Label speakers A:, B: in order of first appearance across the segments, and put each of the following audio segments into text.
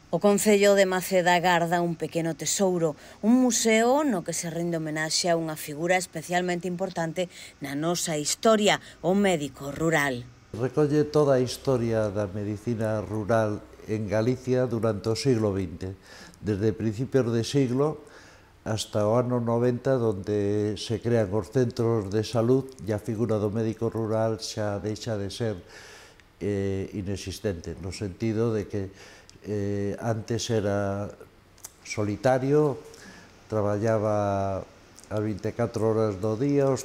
A: O Concello de Maceda garda un pequeno tesouro, un museo no que se rinde homenaxe a unha figura especialmente importante na nosa historia, o médico rural.
B: Recolle toda a historia da medicina rural en Galicia durante o siglo XX, desde principios de siglo hasta o ano 90, donde se crean os centros de salud e a figura do médico rural xa deixa de ser inexistente, no sentido de que antes era solitario, traballaba as 24 horas do día, os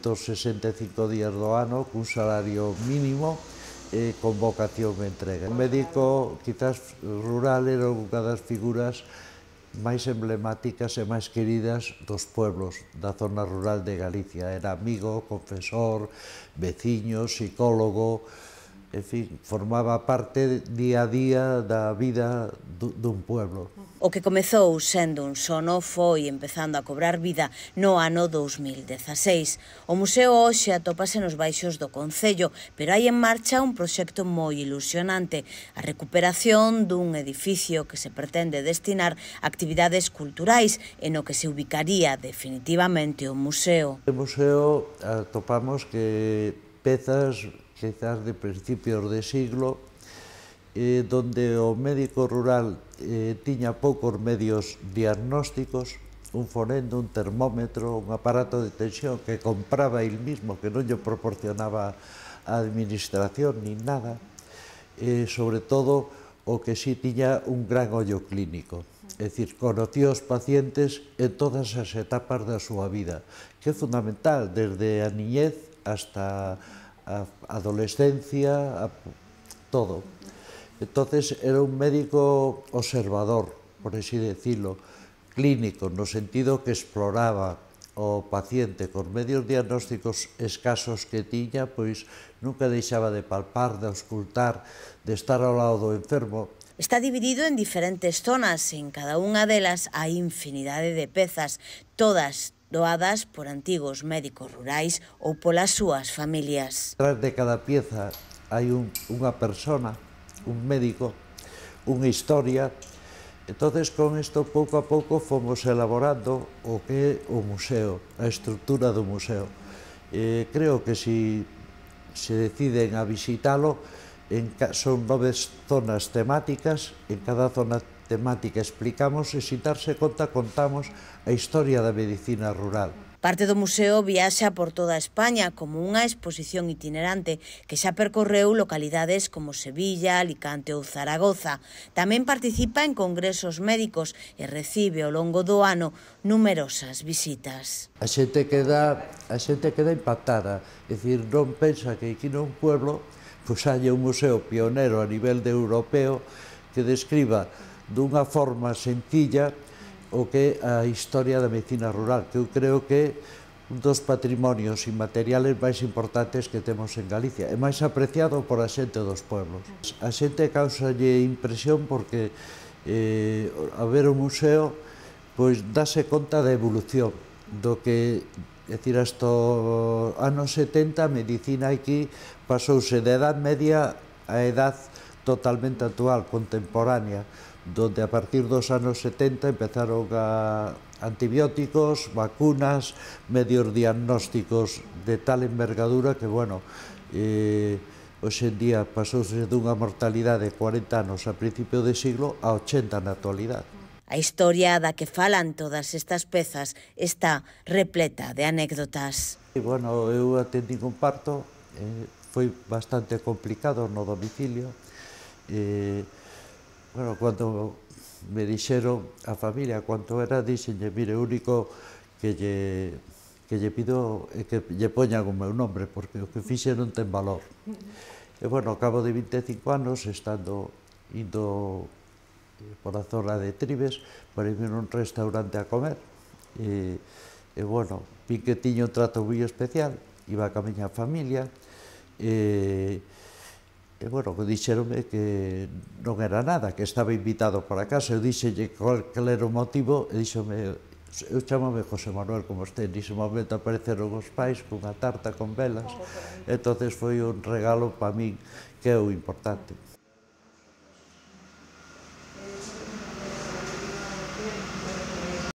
B: 365 días do ano, cun salario mínimo e con vocación de entrega. O médico, quizás rural, era unha das figuras máis emblemáticas e máis queridas dos pueblos da zona rural de Galicia. Era amigo, confesor, veciño, psicólogo, en fin, formaba parte día a día da vida dun pueblo.
A: O que comezou sendo un sono foi empezando a cobrar vida no ano 2016. O museo hoxe atópase nos baixos do Concello, pero hai en marcha un proxecto moi ilusionante, a recuperación dun edificio que se pretende destinar a actividades culturais e no que se ubicaría definitivamente o museo.
B: No museo atopamos que pezas quizás de principios de siglo, donde o médico rural tiña poucos medios diagnósticos, un fonendo, un termómetro, un aparato de tensión que compraba el mismo, que non lle proporcionaba a administración nin nada, sobre todo o que si tiña un gran ollo clínico, é dicir, conocía os pacientes en todas as etapas da súa vida, que é fundamental, desde a niñez hasta a adolescencia, todo. Entonces era un médico observador, por así decirlo, clínico, no sentido que exploraba o paciente con medios diagnósticos escasos que tiña, pois nunca deixaba de palpar, de auscultar, de estar ao lado do enfermo.
A: Está dividido en diferentes zonas, en cada unha delas hai infinidade de pezas, todas doadas por antigos médicos rurais ou polas súas familias.
B: Detrás de cada pieza hai unha persona, un médico, unha historia. Entonces, con isto, pouco a pouco, fomos elaborando o que é o museo, a estrutura do museo. Creo que se deciden a visitalo, son 9 zonas temáticas, en cada zona temática explicamos e, sin darse conta, contamos a historia da medicina rural.
A: Parte do museo viaxa por toda España como unha exposición itinerante que xa percorreu localidades como Sevilla, Alicante ou Zaragoza. Tamén participa en congresos médicos e recibe ao longo do ano numerosas visitas.
B: A xente queda impactada, é dicir, non pensa que aquí nun pueblo pois hai un museo pionero a nivel europeo que describa dunha forma sencilla o que é a historia da medicina rural, que eu creo que é un dos patrimonios inmateriales máis importantes que temos en Galicia, e máis apreciado por a xente dos pueblos. A xente causalle impresión porque ao ver o museo pois dáse conta da evolución do que, é dicir, hasta os anos 70 a medicina aquí pasouse da Edad Media á edad totalmente actual, contemporánea, donde a partir dos anos 70 empezaron a antibióticos, vacunas, medios diagnósticos de tal envergadura que, bueno, hoxe en día pasouse dunha mortalidade de 40 anos a principio de siglo a 80 na actualidade.
A: A historia da que falan todas estas pezas está repleta de anécdotas.
B: Bueno, eu atendín un parto, foi bastante complicado no domicilio. Bueno, cando me dixeron a familia cuanto era, dixenlle, mire, o único que lle pido é que lle poñan o meu nombre, porque o que fixe non ten valor. E, bueno, ao cabo de 25 anos, indo por a zona de Tribes, para irme nun restaurante a comer, e, bueno, vi que tiña un trato moi especial, iba ca miña familia, e, bueno, dixeronme que non era nada, que estaba invitado para casa. Eu dixelle cal era o motivo, e dixome, eu chamome José Manuel, como este, nese momento apareceron os pais cunha tarta con velas, entonces foi un regalo para min que é o importante.